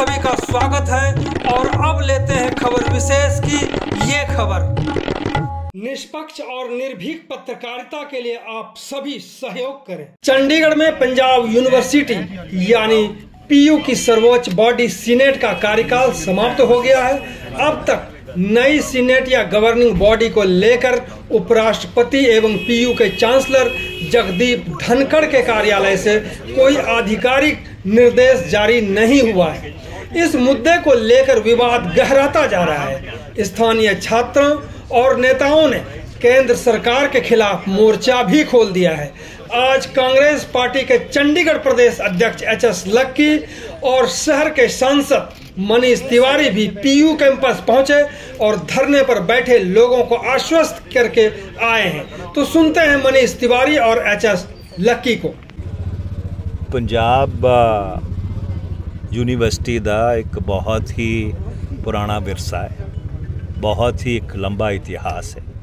सभी का स्वागत है और अब लेते हैं खबर विशेष की ये खबर। निष्पक्ष और निर्भीक पत्रकारिता के लिए आप सभी सहयोग करें। चंडीगढ़ में पंजाब यूनिवर्सिटी यानी पीयू की सर्वोच्च बॉडी सीनेट का कार्यकाल समाप्त हो गया है। अब तक नई सीनेट या गवर्निंग बॉडी को लेकर उपराष्ट्रपति एवं पीयू के चांसलर जगदीप धनखड़ के कार्यालय से कोई आधिकारिक निर्देश जारी नहीं हुआ है। इस मुद्दे को लेकर विवाद गहराता जा रहा है। स्थानीय छात्रों और नेताओं ने केंद्र सरकार के खिलाफ मोर्चा भी खोल दिया है। आज कांग्रेस पार्टी के चंडीगढ़ प्रदेश अध्यक्ष एच.एस. लक्की और शहर के सांसद मनीष तिवारी भी पीयू कैंपस पहुंचे और धरने पर बैठे लोगों को आश्वस्त करके आए हैं। तो सुनते हैं मनीष तिवारी और एच.एस. लक्की को। पंजाब यूनिवर्सिटी का एक बहुत ही पुराना विरसा है, बहुत ही एक लंबा इतिहास है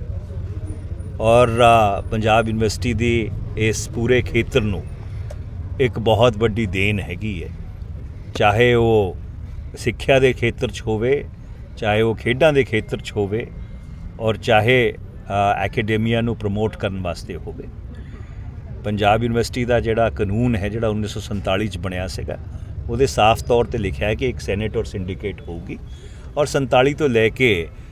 और पंजाब यूनिवर्सिटी की इस पूरे खेत्र नूं एक बहुत वड्डी देन हैगी है। चाहे वो सिक्ख्या के खेत्र च होवे, चाहे वो खेडां के खेत्र च होवे और चाहे एकेडेमिया नूं प्रमोट करन वास्ते होवे। पंजाब यूनिवर्सिटी का जिहड़ा कानून है, जिहड़ा 1947 बनया सीगा, उहदे साफ तौर पर लिखा है कि एक सैनेट और सिंडिकेट होगी और 47 तो लैके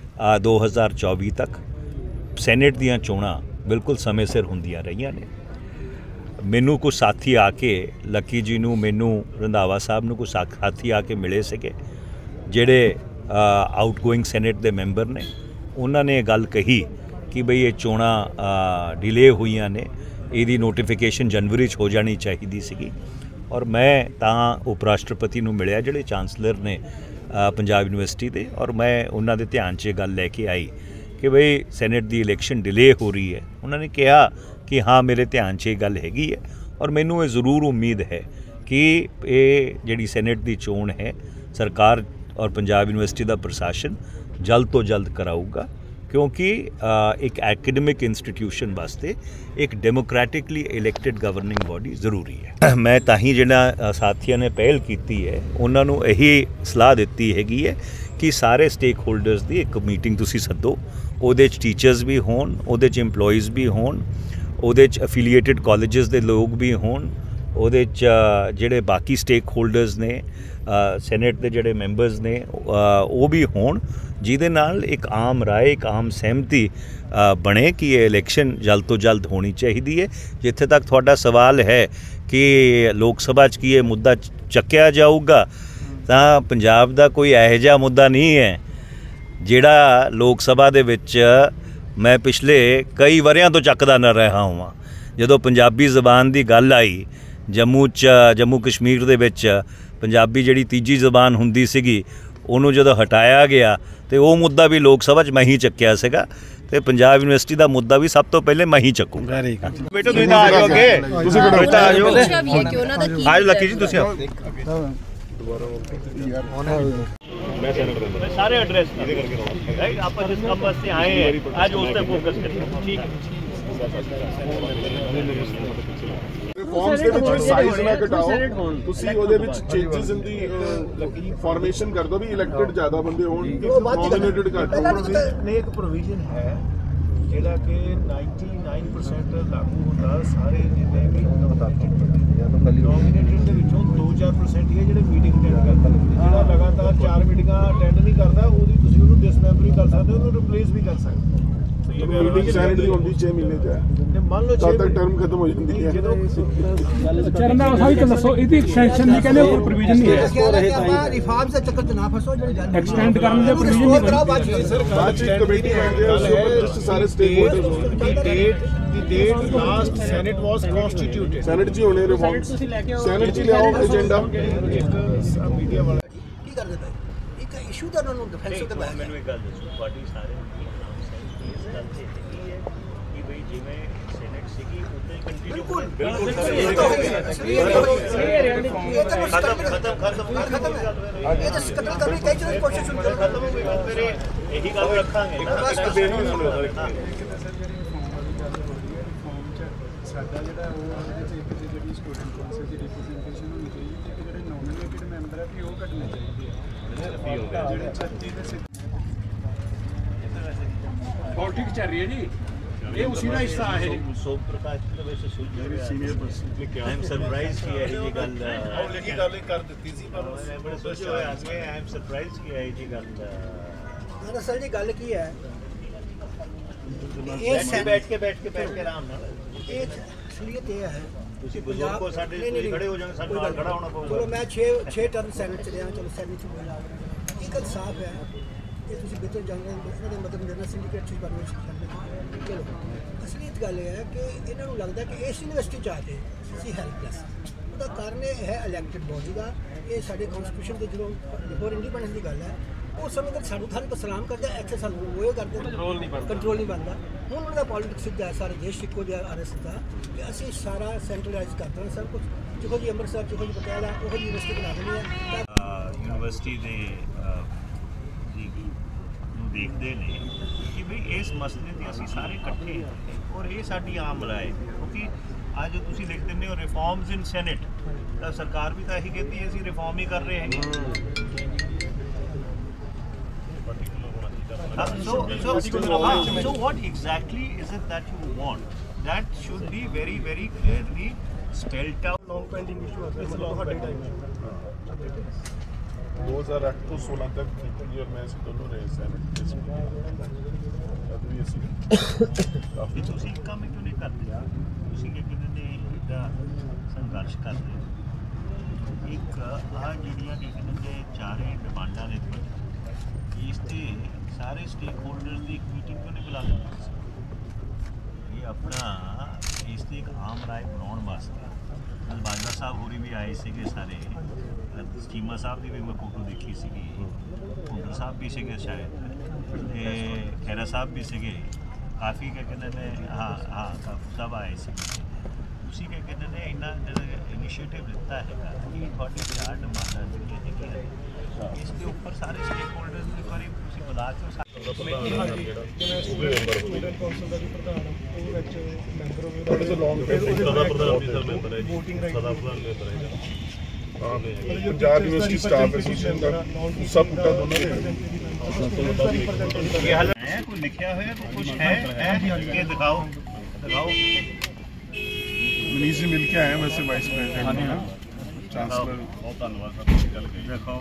2024 तक सैनेट दीयां चोणां बिल्कुल समय सिर होंदियां रहियां ने। मैनू कुछ साथी आके लक्की जी नूं, मैनू रंधावा साहब नूं कुछ साथी आके मिले सीगे जिहड़े आउटगोइंग सैनेट के मैंबर ने। उन्होंने गल कही कि बई ये चोणां डिले हुईयां ने, इहदी नोटिफिकेशन जनवरी हो जानी चाहिए सीगी। और मैं तां उप राष्ट्रपति नूं मिलिया जिहड़े चांसलर ने पंजाब यूनिवर्सिटी दे, और मैं उन्हां दे ध्यान 'च गल लैके आई कि बई सैनेट की इलैक्शन डिले हो रही है। उन्होंने कहा कि हाँ मेरे ध्यान 'च गल हैगी है और मैनू ये ज़रूर उम्मीद है कि ये जिहड़ी सैनेट की चोण है सरकार और पंजाब यूनिवर्सिटी का प्रशासन जल्द तो जल्द कराऊगा, क्योंकि एक एकेडमिक इंस्टीट्यूशन वास्ते एक डेमोक्रेटिकली इलैक्टेड गवर्निंग बॉडी जरूरी है। मैं ताही जिहड़ा साथियों ने पहल की है उन्होंने यही सलाह दी हैगी है कि सारे स्टेक होल्डर्स की एक मीटिंग तुसी सद्दो, उहदे च टीचर्स भी होण, उहदे च इंप्लॉइज़ भी होण, उहदे च एफिलिएटेड कॉलेजेस के लोग भी होण, उहदे च जिहड़े बाकी स्टेक होल्डर्स ने सैनेट के जिहड़े मैंबर्स ने वो भी होण, जिहदे नाल एक आम राय, एक आम सहमति बने कि ये इलैक्शन जल्द तो जल्द होनी चाहिए है। जिथे तक तुहाडा सवाल है कि लोक सभा च की ये मुद्दा चक्या जाऊगा, तां पंजाब दा कोई इहो जिहा मुद्दा नहीं है जिहड़ा लोक सभा दे विच मैं पिछले कई वरियां तो चकदा न रहा हुआ। जदों पंजाबी ज़बान की गल आई, जम्मू कश्मीर दे विच पंजाबी जिहड़ी तीजी ज़बान हुंदी सीगी उहनूं जदों हटाया गया तो वो मुद्दा भी लोक सभा च मैं ही चक्या सीगा, ते पंजाब यूनिवर्सिटी का मुद्दा भी सब तो पहले मैं ही चकूँगा। बेटा तुसीं तां आ जाओ अगे, तुसीं बेटा आ जाओ, आज लक्की जी तुसीं आओ। मैं सारे एड्रेस राइट आप जिस काम वास्ते आए हैं आज उस पर फोकस करें। ठीक है, ਫਾਰਮਸ ਦੇ ਵਿੱਚ ਸਾਈਜ਼ ਨਾ ਘਟਾਓ, ਤੁਸੀਂ ਉਹਦੇ ਵਿੱਚ ਚੇਂਜਸ ਇਨ ਦੀ ਫਾਰਮੇਸ਼ਨ ਕਰ ਦਿਓ ਵੀ ਇਲੈਕਟਡ ਜ਼ਿਆਦਾ ਬੰਦੇ ਹੋਣ, ਨੋਮੀਨੇਟਡ ਘੱਟ ਹੋਣ। ਨੇ ਇੱਕ ਪ੍ਰੋਵੀਜ਼ਨ ਹੈ ਜਿਹੜਾ ਕਿ 99% ਲਾਗੂ ਹੁੰਦਾ ਸਾਰੇ ਜਿੰਨੇ ਵੀ ਨੋਮੀਨੇਟਡ ਦੇ ਵਿੱਚੋਂ 2-4% ਹੀ ਹੈ ਜਿਹੜੇ ਮੀਟਿੰਗ ਅਟੈਂਡ ਕਰਦਾ। ਜਿਹੜਾ ਲਗਾਤਾਰ 4 ਮੀਟਿੰਗਾਂ ਅਟੈਂਡ ਨਹੀਂ ਕਰਦਾ ਉਹਦੀ ਤੁਸੀਂ ਉਹਨੂੰ ਡਿਸਮੈਂਬਰ ਕਰ ਸਕਦੇ ਹੋ, ਉਹਨੂੰ ਰਿਪਲੇਸ ਵੀ ਕਰ ਸਕਦੇ ਹੋ। मीटिंग सैनेट की होंदी 6 महीने च मान लो तब तक टर्म खत्म हो जाती है। चरण दा सारी तो दसो इदी एक्सटेंशन नहीं कहने कोई प्रोविजन नहीं है, रिफॉर्म से चक्कर च ना फंसो, एक्सटेंड करने दे प्रोविजन नहीं है। सर बाद में कमेटी बनती है उसके ऊपर जस्ट सारे stakeholders the date last Senate was constituted, senate जी होने रिफॉर्म्स सैनेट जी ले आओ एजेंडा मीडिया वाला की कर देता है एक इशू दा उन्होंने डिफेंस करते हैं। मैंने एक गल दसो, पार्टी सारे कि भाई जिवें सैनेट सीगी उतने कंटिन्यू बिल्कुल खत्म है। ये तो कत्ल करने की कई कोशिश खत्म हो गई, फिर यही गल रखांगे ना। ਸਾਡਾ ਜਿਹੜਾ ਉਹਦੇ ਚ ਇੱਕ ਜਿਹੜੀ ਸਟੂਡੈਂਟ ਕਾਉਂਸਲ ਦੀ ਰਿਪਰੈਜ਼ੈਂਟੇਸ਼ਨ ਹੋਣੀ ਚਾਹੀਦੀ ਤੇ ਜਿਹੜੇ ਨੋਮੀਨੇਟਡ ਮੈਂਬਰ ਹੈ ਵੀ ਉਹ ਘਟਣੇ ਚਾਹੀਦੇ पॉलिटिक्स चल रही है जी, ये उसी का हिस्सा है। सोम प्रकाश तो वैसे सुन मेरी सीनियर पर्सन ने क्या आई एम सरप्राइज की है जी गल ਇਹ ਗੱਲ ਕਰ ਦਿੱਤੀ ਸੀ ਪਰ मैं बड़े सोचे हुए आगे आई एम सरप्राइज की है जी गल दरअसल जी गल की है बैठ के आराम नाल ये असलियत ये है ਤੁਸੀਂ ਬਜ਼ੁਰਗ ਕੋ ਸਾਡੇ ਖੜੇ ਹੋ ਜਾਣ ਸਾਡੇ ਨਾਲ ਖੜਾ ਹੋਣਾ ਪਊਗਾ। चलो मैं 6 टर्म सैनट च रहा, चलो सैनट च बोला एक गल साफ है ये तुम बेहतर जानते हो ਇਹਨਾਂ ਦੇ ਮਤਲਬ ਮੇਰਾ ਸਿੰਡੀਕੇਟ ਸੀ ਪਰਮਿਸ਼ਨ चलो असलियत गल है कि इन्हों लगता है कि इस यूनिवर्सिटी चाहते ਅਸੀਂ ਹੈਲਪਲੈਸ ਉਹਦਾ ਕਾਰਨ ਇਹ ਹੈ ਇਲੈਕਟਿਡ ਬੋਡੀ ਦਾ। ਇਹ ਸਾਡੇ ਕਨਸਟੀਟਿਊਸ਼ਨ ਦੇ ਜਦੋਂ ਬਿਫੋਰ ਇੰਡੀਪੈਂਡੈਂਸ ਦੀ ਗੱਲ ਹੈ ਉਹ ਸਮੇਂ ਤੱਕ ਸਾਨੂੰ ਤੁਹਾਨੂੰ ਸਲਾਮ ਕਰਦੇ ਇੱਥੇ ਸਾਨੂੰ ਉਹ ਕਰਦੇ ਕੰਟਰੋਲ ਨਹੀਂ ਬਣਦਾ। ਹੁਣ ਉਹਨਾਂ ਦਾ ਪੋਲਿਟਿਕਸ ਸਿੱਧਾ ਸਾਰੇ ਦੇਸ਼ ਇੱਕੋ ਜਿਹਾ ਆ ਰਿਹਾ ਸਿੱਧਾ ਕਿ ਅਸੀਂ ਸਾਰਾ ਸੈਂਟਰਲਾਈਜ਼ ਕਰ ਦੇਣਾ ਸਭ ਕੁਝ ਜਿਹੋ ਜੀ ਅੰਮ੍ਰਿਤਸਰ ਜਿਹੋ ਜੀ ਪਟਿਆਲਾ ਉਹ ਯੂਨੀਵਰਸਿਟੀ ਬਣਾ ਦੇਣੀ ਹੈ। ਯੂਨੀਵਰਸਿਟੀ ਦੇ ਨੂੰ ਦੇਖਦੇ ਨੇ ਕਿ ਵੀ ਇਸ ਮਸਲੇ ਤੇ ਅਸੀਂ ਸਾਰੇ ਇਕੱਠੇ ਹਾਂ ਔਰ ਇਹ ਸਾਡੀ ਆਮ ਰਾਏ ਕਿਉਂਕਿ ਅੱਜ ਤੁਸੀਂ ਲਿਖ ਦਿੰਦੇ ਹੋ ਰਿਫਾਰਮਸ ਇਨ ਸੈਨੇਟ ਤਾਂ ਸਰਕਾਰ ਵੀ ਤਾਂ ਇਹੀ ਕਹਿੰਦੀ ਹੈ ਅਸੀਂ ਰਿਫਾਰਮ ਹੀ ਕਰ ਰਹੇ ਹੈਗੇ। So what exactly is it that you want? That should be very very clearly spelled out. Non pending issue ਹੈ ਇਸ ਲਈ ਤੁਹਾਡੇ ਟਾਈਮ 2008 ਤੋਂ 16 ਤੱਕ ਜੀ ਔਰ ਮੈਂ ਅਸੀਂ ਦੋਨੋਂ ਰਹੇ ਸੈਨੇਟ ਕਾਫੀ ਤੁਸੀਂ ਕੰਮ ਕਿਉਂ ਨਹੀਂ ਕਰਦੇ? ਤੁਸੀਂ ਕਿ ਕਿੰਨੇ ਨੇ ਇਹਦਾ ਸੰਘਰਸ਼ ਕਰਦੇ ਹੋ? ਇੱਕ ਆਹ ਜਿਹੜੀਆਂ ਕਿ ਕਿੰਨੇ ਚਾਰੇ ਡਿਮਾਂਡਾਂ ਨੇ ਇਸ ਤੇ ਸਾਰੇ ਸਟੇਕ ਹੋਲਡਰਸ ਦੀ ਇੱਕ ਮੀਟਿੰਗ ਕਿਉਂ ਨਹੀਂ ਬੁਲਾ ਲੈਂਦੇ? ਇਹ ਆਪਣਾ ਇਸ ਤੇ ਇੱਕ ਆਮ ਰਾਏ ਬਣਾਉਣ ਵਾਸਤੇ ਬਾਜਵਾ ਸਾਹਿਬ ਹੋਰੀ ਵੀ ਆਏ ਸੀਗੇ ਸਾਰੇ, ਚੀਮਾ ਸਾਹਿਬ ਦੀ ਵੀ ਮੈਂ ਫੋਟੋ ਦੇਖੀ ਸੀਗੀ, ਭੁੰਦਰ ਸਾਹਿਬ ਵੀ ਸੀਗੇ ਸ਼ਾਇਦ, ਤੇ ਖੈਰਾ ਸਾਹਿਬ ਵੀ ਸੀਗੇ, ਕਾਫੀ ਕਿ ਕਹਿੰਦੇ ਨੇ ਹਾਂ ਕਾਫੀ ਸਾਹਿਬ ਆਏ ਸੀਗੇ। ਤੁਸੀਂ ਕਿ ਕਹਿੰਦੇ ਨੇ ਇੰਨਾ ਇਨੀਸ਼ੀਏਟਿਵ ਲਿੱਤਾ ਹੈਗਾ ਕਿ ਤੁਹਾਡੀ ਬਿਹਾਰ ਡਿਮਾਂਡਾਂ ਜਿਹੜੀਆਂ ਹੈਗੀਆਂ ਇਸ ਦੇ ਉੱਪਰ ਸਾਰੇ ਸਟੇਕ ਹੋਲਡਰਸ ਨੂੰ ਇੱਕ ਵਾਰੀ ਤੁਸੀਂ ਬੁਲਾ ਕੇ ਜਿਵੇਂ ਸਟੂਡੈਂਟ ਕੌਂਸਲ ਦਾ ਵੀ ਪ੍ਰਧਾਨ ਉਹ ਵਿੱਚ ਮੈਂਬਰ ਹੋਵੇ ਥੋੜੇ ਜਿਹਾ long voting right Punjab university staff association ਦਾ ਸਭ ਪੁੱਟਾ ਦੋਨਾਂ ਦੇ ਇਹ ਹਾਲ ਹੈ ਕੋਈ ਲਿਖਿਆ ਹੋਇਆ ਕੁਝ ਹੈ ਕਿ ਦਿਖਾਓ ਮਨੀਸ਼ ਜੀ ਮਿਲ ਕੇ ਆਏ ਵੈਸੇ ਵਾਈਸ ਪ੍ਰੈਜ਼ੀਡੈਂਟ ਚਾਂਸਲਰ ਬਹੁਤ ਧੰਨਵਾਦ ਸਰ ਤੁਸੀਂ ਗੱਲ ਕਹੀ। ਦਿਖਾਓ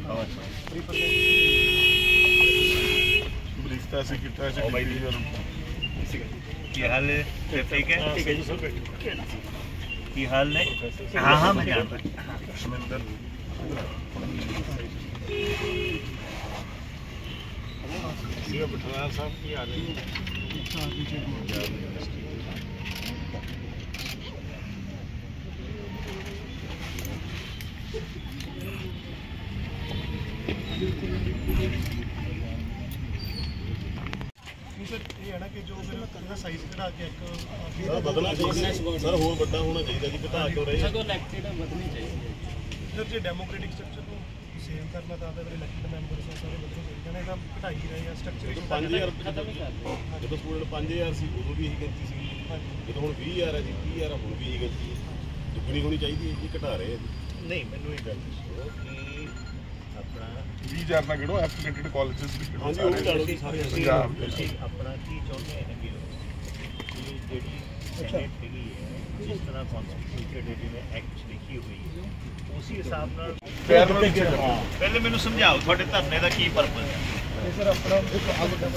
ਬਰੀਫਤਾ ਸੀ ਕਿੱਥਾ ਸੀ ਕੀ ਹਾਲ ਹੈ? ਠੀਕ ਹੈ ਜੀ ਸਰ। ਕੀ ਹਾਲ ਨੇ? ਹਾਂ ਮੈਂ ਜਾਣਦਾ ਸ਼ਮਿੰਦਰ ਜੀ ਪਠਾਣਾ ਸਾਹਿਬ ਕੀ ਹਾਲ ਹੈ? ਸਰ ਇਹ ਹੈ ਨਾ ਕਿ ਜੋ ਮੇਰਾ ਕਰਨਾ ਸਾਈਜ਼ ਘਟਾ ਕੇ ਇੱਕ ਬਦਲਣਾ ਚਾਹੀਦਾ ਸਰ, ਹੋਰ ਵੱਡਾ ਹੋਣਾ ਚਾਹੀਦਾ ਜੀ, ਘਟਾ ਕਿਉਂ ਰਹੇ ਸਗੋਂ ਇਲੈਕਟਿਡ ਵਧਣੀ ਚਾਹੀਦੀ ਹੈ। ਸਰ ਜੇ ਡੈਮੋਕ੍ਰੈਟਿਕ ਸਟਰਕਚਰ ਨੂੰ ਸੇਵ ਕਰਨਾ ਤਾਂ ਫਿਰ ਇਲੈਕਟਡ ਮੈਂਬਰਸ ਸਾਰੇ ਵਧਣੇ ਚਾਹੀਦੇ ਨੇ, ਇਹਦਾ ਘਟਾਈ ਰਹੇ ਆ ਸਟਰਕਚਰ 5000 ਜਦੋਂ ਸਟੂਡੈਂਟ 5000 ਸੀ ਉਦੋਂ ਵੀ ਇਹੀ ਗਿਣਤੀ ਸੀ, ਜਦੋਂ ਹੁਣ 20000 ਹੈ ਜੀ 20000 ਹੁਣ ਵੀ ਇਹੀ ਗਿਣਤੀ ਹੈ, ਦੁੱਗਣੀ ਹੋਣੀ ਚਾਹੀਦੀ ਹੈ ਜੀ, ਘਟਾ ਰਹੇ ਆ ਜੀ। ਨਹੀਂ ਮੈਨੂੰ ਇਹ ਗੱਲ ਦੱਸੋ ਕਿ ਆਪਣਾ 20000 ਨਾਲ ਕਿਹੜੋ ਐਫੀਲੀਏਟਡ ਕਾਲਜਸ ਵੀ ਕਿਹੜੋ ਹਾਂਜੀ ਉਹ ਵੀ ਲਾ ਲਓ ਜੀ ਸਾਰੇ ਪੰਜਾਬ ਤੁਸੀਂ ਆਪਣਾ ਕੀ ਚਾਹੁੰਦੇ ਹੈਗੇ ਹੋ ਕਿ ਜਿਹੜੀ ਸੈਨੇਟ ਹੈਗੀ ਹੈ ਜਿਸ ਤਰ੍ਹਾਂ ਕਨਸਟੀਟਿਊਟਡ ਜਿਵੇਂ ਐਕਟ ਲਿਖੀ ਹੋਈ ਹੈ ਉਸੇ ਹਿਸਾਬ ਨਾਲ ਪਹਿਲੇ ਮੈਨੂੰ ਸਮਝਾਓ ਤੁਹਾਡੇ ਧਰਨੇ ਦਾ ਕੀ ਪਰਪਸ ਹੈ? ਸਰ ਆਪਣਾ ਇੱਕ ਆਗ ਦਾ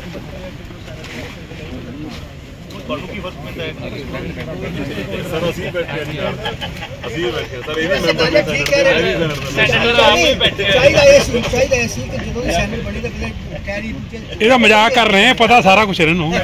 ਤੁਹਾਨੂੰ ਕੀ ਫਰਕ ਪੈਂਦਾ ਹੈ? ਸਰ ਅਸੀਂ ਬੈਠੇ ਜੀ ਅਸੀਂ ਬੈਠੇ ਸਰ, ਇਹ ਵੀ ਮੈਂਬਰ ਨੇ ਠੀਕ ਕਹਿ ਰਹੇ ਚਾਹੀਦਾ ਇਹ ਸੀ ਕਿ ਜਦੋਂ ਵੀ ਸੈਨੇਟ ਬਣੀ ਤਾਂ ਕਹਿ ਰਹੀ ਇਹਦਾ ਮਜ਼ਾਕ ਕਰ ਰਹੇ ਆ, ਪਤਾ ਸਾਰਾ ਕੁਝ ਇਹਨਾਂ ਨੂੰ।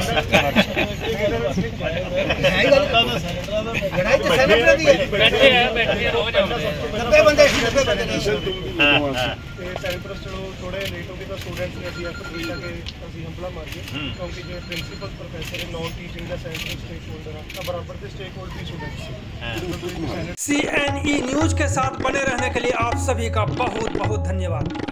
ਲੜਾਈ ਤਾਂ ਸੈਨੇਟ ਦੀ ਹੈ, ਬੈਠੇ ਰੋਜ਼ ਆਉਂਦੇ 90 ਬੰਦੇ ਸੀ 90 ਬੰਦੇ ਨੇ। ਸੈਂਟਰਸ ਚਲੋ ਥੋੜੇ ਲੇਟ ਹੋ ਗਏ ਤਾਂ ਸਟੂਡੈਂਟਸ ਨੇ ਅਸੀਂ ਐਫਰਟ ਕੀਤਾ ਕਿ ਅਸੀਂ ਹੰਬਲਾ ਮਾਰੀਏ ਕਿਉਂਕਿ ਜੇ ਪ੍ਰਿੰਸੀਪਲ ਪ੍ਰੋਫੈਸਰ ਨੌਨ ਟੀਚਿੰਗ ਦਾ ਸੈਂਟਰ ਸਟੇਕ ਹੋਲਡਰ ਤਾਂ ਬਰਾबर ਦੇ stakeholder students. CNE news के साथ बने रहने के लिए आप सभी का बहुत बहुत धन्यवाद।